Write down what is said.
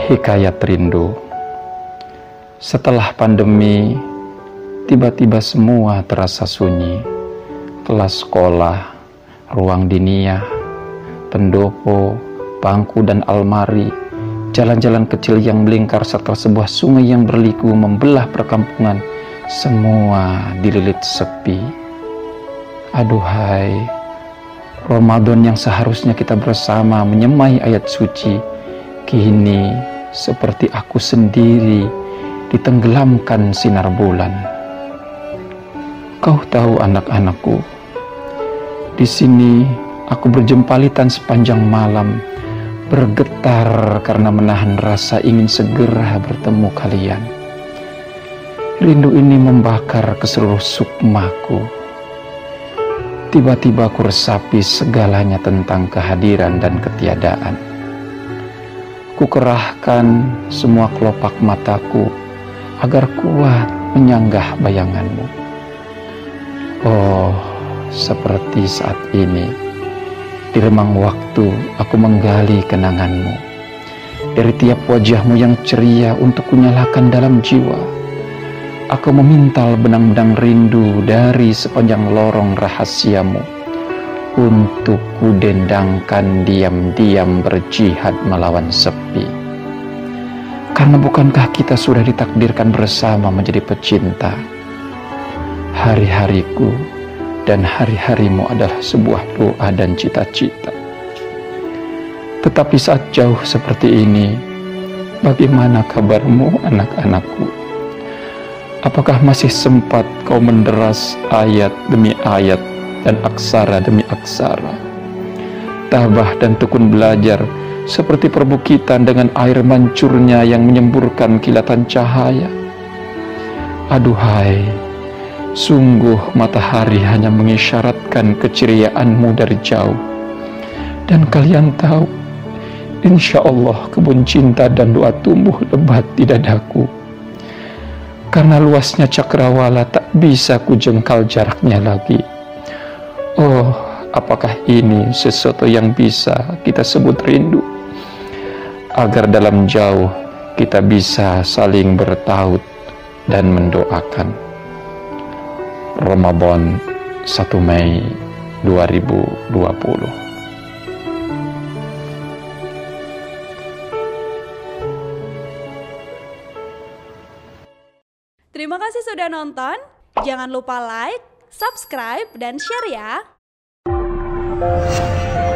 Hikayat rindu. Setelah pandemi, tiba-tiba semua terasa sunyi. Kelas sekolah, ruang dinia, pendopo, bangku dan almari, jalan-jalan kecil yang melingkar serta sebuah sungai yang berliku membelah perkampungan, semua dililit sepi. Aduhai, Ramadan yang seharusnya kita bersama menyemai ayat suci, kini seperti aku sendiri ditenggelamkan sinar bulan. Kau tahu anak-anakku, di sini aku berjempalitan sepanjang malam, bergetar karena menahan rasa ingin segera bertemu kalian. Rindu ini membakar ke seluruh sukmaku. Tiba-tiba aku resapi segalanya tentang kehadiran dan ketiadaan. Ku kerahkan semua kelopak mataku agar kuat menyanggah bayanganmu. Oh, seperti saat ini, di remang waktu aku menggali kenanganmu. Dari tiap wajahmu yang ceria untuk kunyalakan dalam jiwa, aku memintal benang-benang rindu dari sepanjang lorong rahasiamu untuk kudendangkan diam-diam berjihad melawan sepi. Karena bukankah kita sudah ditakdirkan bersama menjadi pecinta? Hari-hariku dan hari-harimu adalah sebuah doa dan cita-cita. Tetapi saat jauh seperti ini, bagaimana kabarmu anak-anakku? Apakah masih sempat kau menderas ayat demi ayat dan aksara demi aksara, tabah dan tekun belajar seperti perbukitan dengan air mancurnya yang menyemburkan kilatan cahaya? Aduhai, sungguh matahari hanya mengisyaratkan keceriaanmu dari jauh. Dan kalian tahu, insya Allah kebun cinta dan doa tumbuh lebat di dadaku. Karena luasnya cakrawala tak bisa kujengkal jaraknya lagi. Oh, apakah ini sesuatu yang bisa kita sebut rindu? Agar dalam jauh kita bisa saling bertaut dan mendoakan. Ramadan 1 Mei 2020. Terima kasih sudah nonton. Jangan lupa like, subscribe, dan share ya.